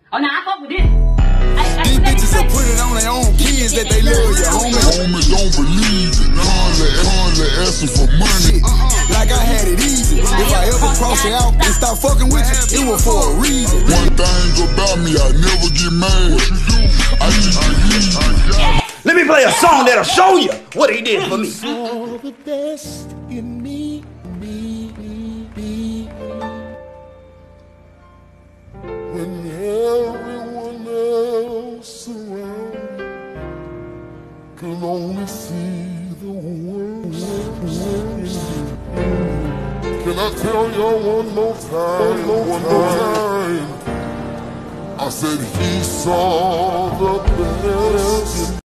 Oh, now I fuck with this. These bitches will put it on their own kids that they love you, homie. Homie don't believe it. Constantly asking for money. Like I had it easy. If I ever cross it out and stop fucking with you, it was for a reason. One thing about me, I never get mad. I just believe. Let me play a song that'll show you what he did for me. Saw the best in me. When everyone else around can only see the worst. Can I tell y'all one more time? I said he saw the best in me.